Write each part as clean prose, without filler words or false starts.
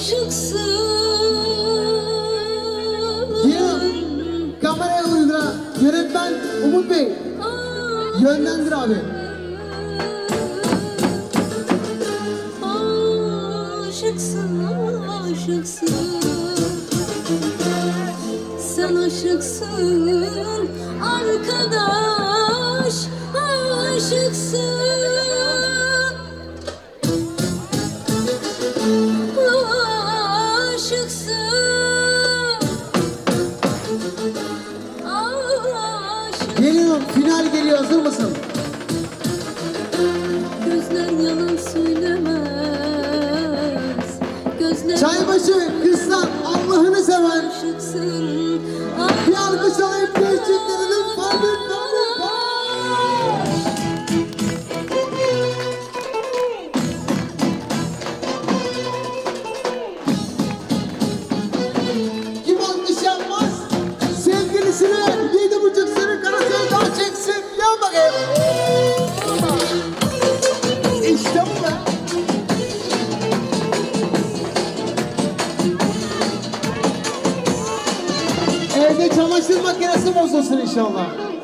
Kameraya uygula. Yönetmen Umut Bey. Yönlendir abi. Aşıksın, aşıksın. Sen aşıksın arkadaş, aşıksın. Geliyor, final geliyor, hazır mısın? Gözler yalan söylemez. Gözler Çaybaşı, kızlar, Allah'ını seven. aşıksın. Bir alkış alayım gençlikleri lütfen, lütfen. Kim alkış yapmaz? Sevgilisine 7,5 sene kara sevda çeksin. Yan bakayım. İşte bu be. Evde çamaşır makinesi bozulsun inşallah.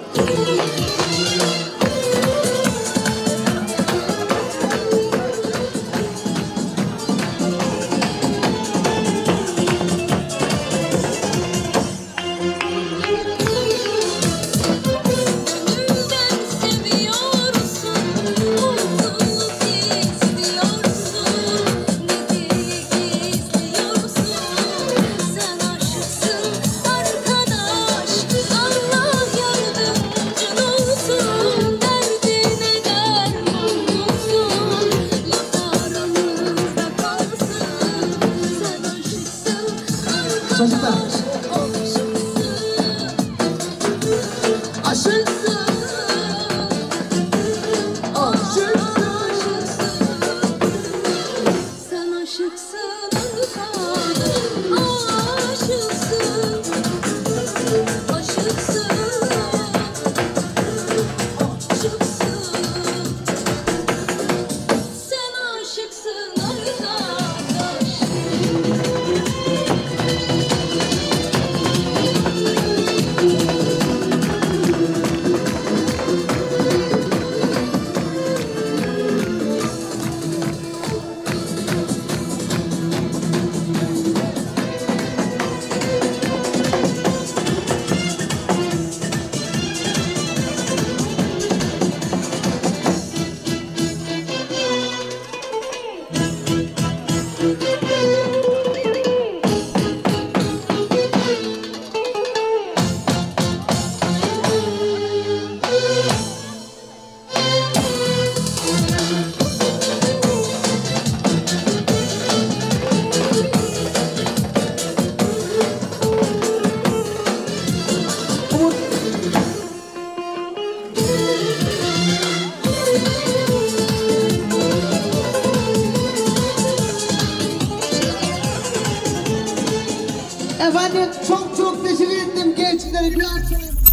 Çocuklar. Aşıksın. Aşıksın. Sen aşıksın arkadaş, aşıksın. Aşıksın. Aşıksın. Sen aşıksın arkadaş. Efendim çok teşekkür ettim gençlere. Bir alkışlayın.